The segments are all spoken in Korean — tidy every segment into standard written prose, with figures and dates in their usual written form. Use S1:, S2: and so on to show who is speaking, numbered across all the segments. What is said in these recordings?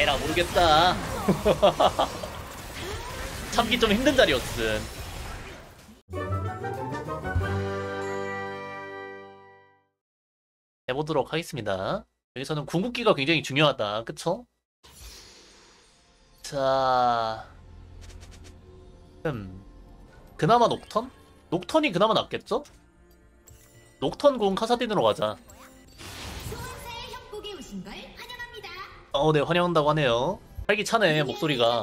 S1: 에라 모르겠다. 참기 좀 힘든 자리였음. 해보도록 하겠습니다. 여기서는 궁극기가 굉장히 중요하다. 그쵸? 자... 그나마 녹턴? 녹턴이 그나마 낫겠죠? 녹턴 공 카사딘으로 가자. 네, 환영한다고 하네요. 활기차네, 목소리가.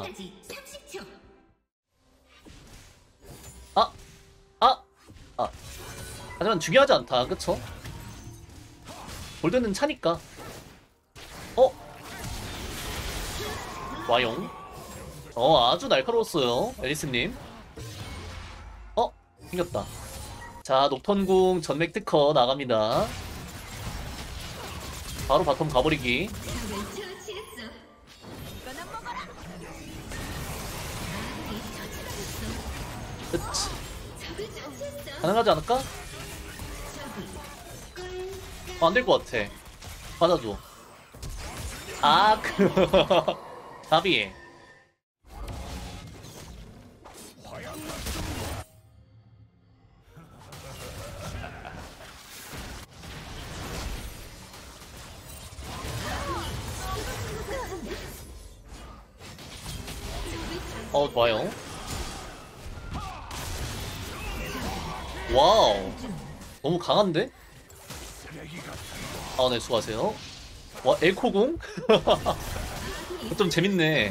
S1: 하지만 중요하지 않다, 그쵸? 골드는 차니까. 와용. 아주 날카로웠어요, 앨리스님. 생겼다. 자, 녹턴궁 전맥 특허 나갑니다. 바로 바텀 가버리기. 그치. 가능하지 않을까? 안될 것 같아. 받아줘. 답이. 좋아요. 와우. 너무 강한데? 네, 수고하세요. 와, 에코궁? 좀 재밌네.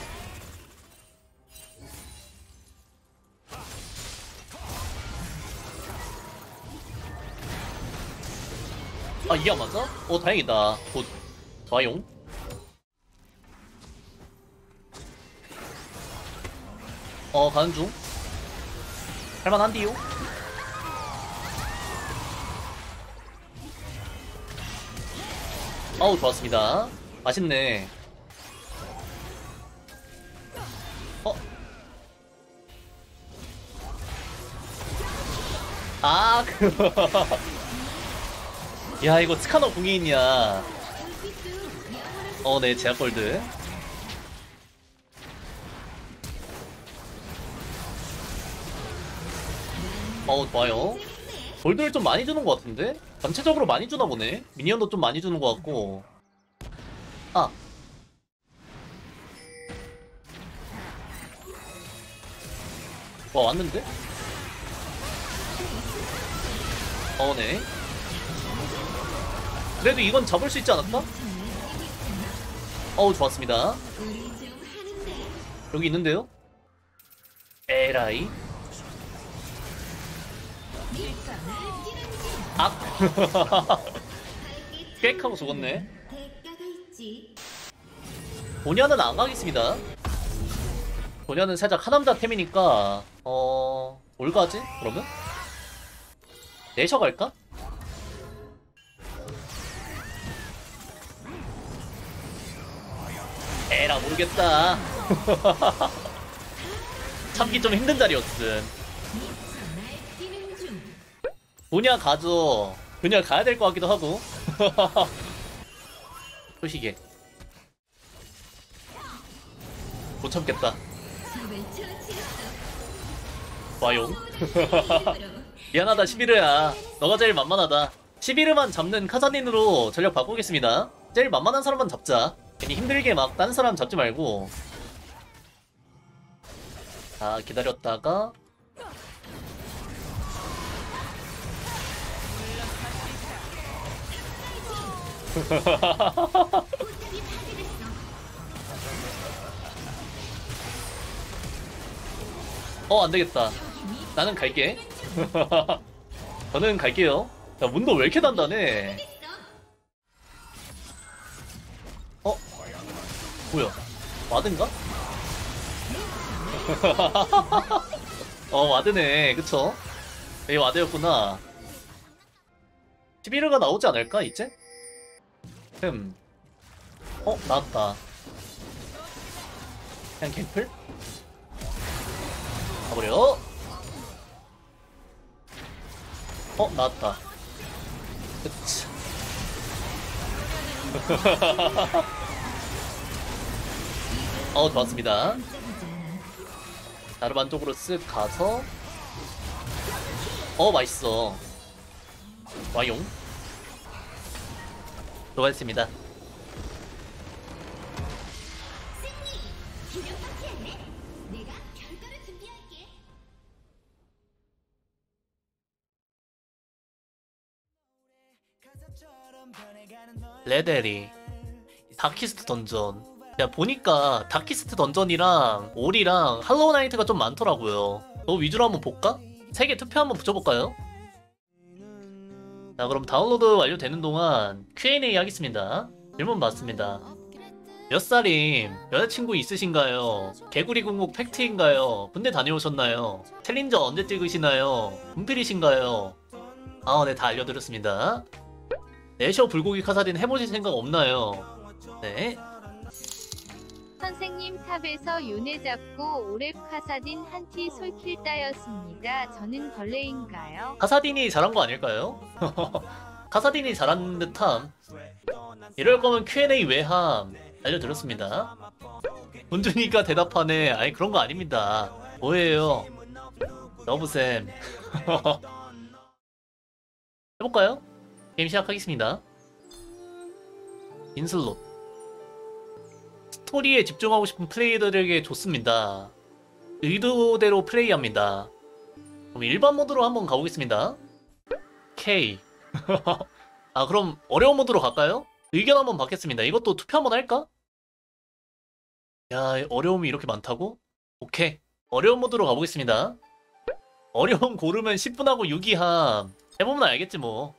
S1: 이게 안 맞아? 다행이다. 좋아용. 가는 중. 할만한디요? 좋았습니다. 맛있네. 야, 이거 스카너 궁이 있냐. 네, 제약골드. 좋아요. 골드를 좀 많이 주는 것 같은데? 전체적으로 많이 주나 보네. 미니언도 좀 많이 주는 것 같고. 왔는데? 네. 그래도 이건 잡을 수 있지 않았나? 좋았습니다. 여기 있는데요? 에라이. 꽥 하고 죽었네. 본연은 안 가겠습니다. 본연은 살짝 하남자 템이니까 올가지? 그러면? 내셔 갈까? 에라 모르겠다. 참기 좀 힘든 자리였음. 분야 가죠. 분야 가야 될 것 같기도 하고. 소시계. 못 참겠다. 와용. 미안하다, 11호야. 너가 제일 만만하다. 11호만 잡는 카사딘으로 전력 바꾸겠습니다. 제일 만만한 사람만 잡자. 괜히 힘들게 막 딴 사람 잡지 말고. 자, 기다렸다가 안되겠다. 나는 갈게. 저는 갈게요. 야, 문도 왜 이렇게 단단해? 뭐야? 와드인가? 와드네. 그쵸? 이 와드였구나. 11호가 나오지 않을까, 이제? 나왔다. 그냥 캠플? 가버려. 나왔다. 그치. 좋았습니다. 자르반 쪽으로 쓱 가서 맛있어. 와용. 수고하셨습니다. 레데리 다키스트 던전. 야, 보니까 다키스트 던전이랑 올이랑 할로우 나이트가 좀 많더라고요. 너 위주로 한번 볼까? 3개 투표 한번 붙여볼까요? 자, 그럼 다운로드 완료되는 동안 Q&A 하겠습니다. 질문 받습니다. 몇 살임? 여자친구 있으신가요? 개구리 궁극 팩트인가요? 군대 다녀오셨나요? 챌린저 언제 찍으시나요? 분필이신가요? 네, 다 알려드렸습니다. 내셔 불고기 카사딘 해보실 생각 없나요? 네.
S2: 선생님 탑에서 요네 잡고 오랩 카사딘 한티 솔킬 따였습니다. 저는 벌레인가요?
S1: 카사딘이 잘한 거 아닐까요? 카사딘이 잘한 듯함. 이럴 거면 Q&A 외함 알려드렸습니다. 문준이가 대답하네. 아니, 그런 거 아닙니다. 뭐예요? 러브쌤. 해볼까요? 게임 시작하겠습니다. 인슬롯. 스토리에 집중하고 싶은 플레이어들에게 좋습니다. 의도대로 플레이합니다. 그럼 일반 모드로 한번 가보겠습니다. K. 그럼 어려운 모드로 갈까요? 의견 한번 받겠습니다. 이것도 투표 한번 할까? 야, 어려움이 이렇게 많다고? 오케이. 어려운 모드로 가보겠습니다. 어려움 고르면 10분하고 유기함. 해보면 알겠지 뭐.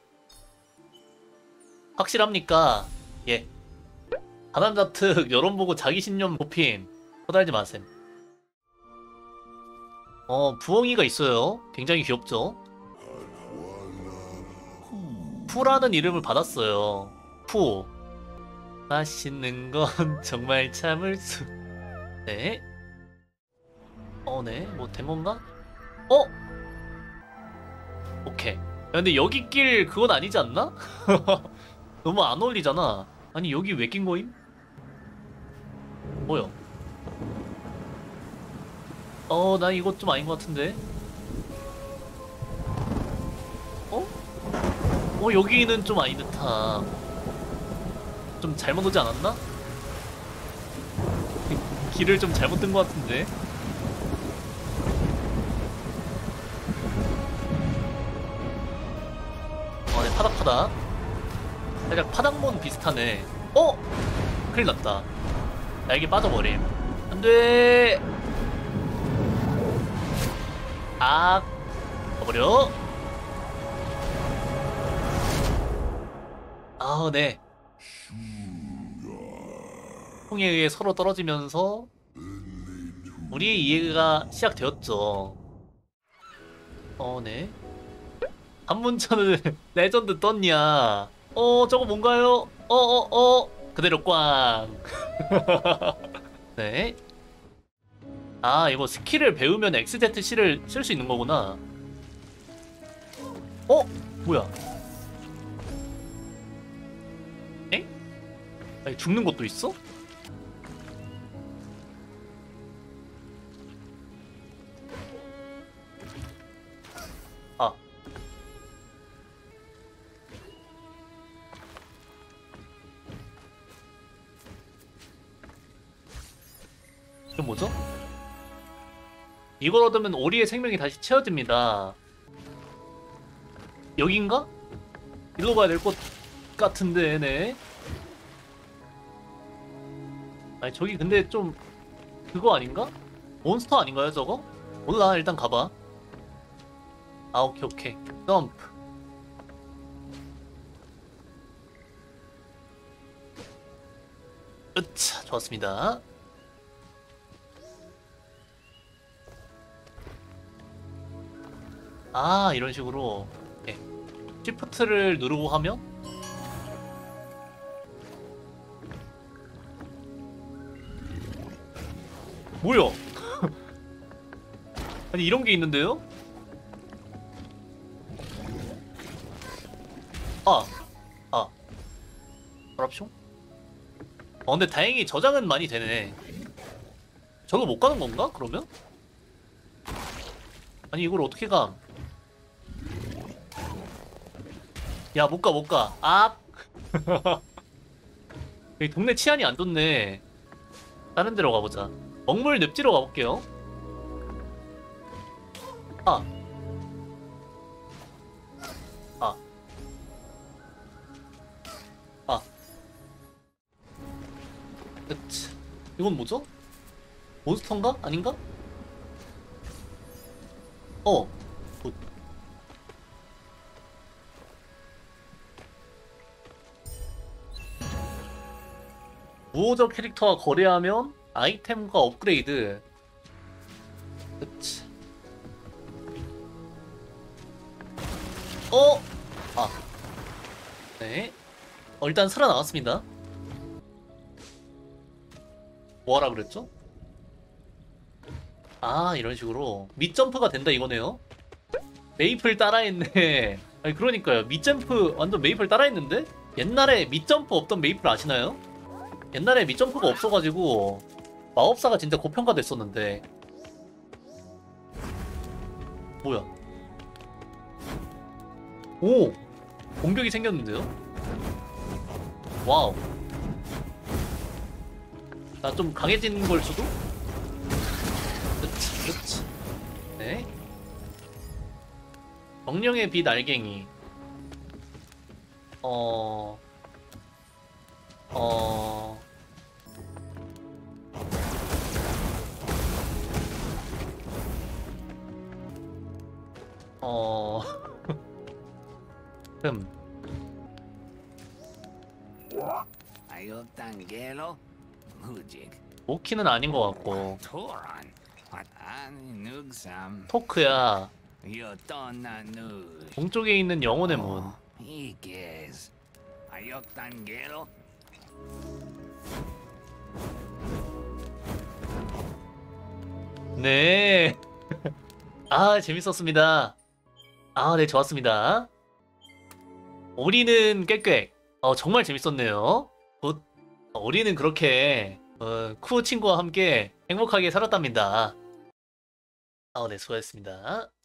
S1: 확실합니까? 예. 하남자 특 여론 보고 자기 신념 뽑힘. 허달지 마셈. 부엉이가 있어요. 굉장히 귀엽죠? 푸라는 이름을 받았어요. 푸. 맛있는 건 정말 참을 수. 네. 네. 뭐 된 건가? 오케이. 야, 근데 여기 길 그건 아니지 않나? 너무 안 어울리잖아. 아니, 여기 왜 낀 거임? 뭐야? 난 이거 좀 아닌 것 같은데? 여기는 좀 아닌 듯함. 좀 잘못 오지 않았나? 길을 좀 잘못 든 것 같은데? 네, 파닥파닥. 살짝 파닥몬 비슷하네. 큰일 났다. 날개 빠져버림. 안 돼! 가버려. 네. 통에 의해 서로 떨어지면서 우리의 이해가 시작되었죠. 네. 한문천을 레전드 떴냐? 저거 뭔가요? 그대로 꽝. 네. 이거 스킬을 배우면 XZC를 쓸 수 있는 거구나. 뭐야? 에? 아니, 죽는 것도 있어? 이건 뭐죠? 이걸 얻으면 오리의 생명이 다시 채워집니다. 여긴가? 일로 가야 될 것 같은데, 네. 아니, 저기 근데 좀 그거 아닌가? 몬스터 아닌가요, 저거? 몰라, 일단 가봐. 오케이. 점프. 으차, 좋았습니다. 이런 식으로. 네. 시프트를 누르고 하면 뭐야? 아니, 이런 게 있는데요? 랍숑? 근데 다행히 저장은 많이 되네. 저거 못 가는 건가? 그러면? 아니 이걸 어떻게 감? 야 못 가 못 가. 아. 여기 동네 치안이 안 좋네. 다른 데로 가보자. 먹물 늪지로 가볼게요. 아. 아. 아. 으치. 이건 뭐죠? 몬스터인가? 아닌가? 어. 굿. 무호적 캐릭터와 거래하면 아이템과 업그레이드. 그치. 어? 아. 네. 일단 살아나왔습니다. 뭐하라 그랬죠? 아, 이런 식으로. 밑점프가 된다 이거네요. 메이플 따라했네. 아니, 그러니까요. 밑점프 완전 메이플 따라했는데? 옛날에 밑점프 없던 메이플 아시나요? 옛날에 밑점프가 없어가지고 마법사가 진짜 고평가됐었는데. 뭐야? 오! 공격이 생겼는데요? 와우. 나 좀 강해진 걸 수도? 그치, 그치. 네. 정령의 빛 알갱이. 어... 어... 어...
S3: Ayotangelo, Mujik,
S1: 모키는 아닌 것 같고.
S3: Toran, Patani Nugsam,
S1: 토크야.
S3: Yotona Nu,
S1: 동쪽에 있는 영혼의 문.
S3: Ikes, Ayotangelo,
S1: 네. 아, 재밌었습니다. 아, 네, 좋았습니다. 오리는 꽥꽥. 정말 재밌었네요. 오리는 그렇게 쿠 친구와 함께 행복하게 살았답니다. 네, 수고하셨습니다.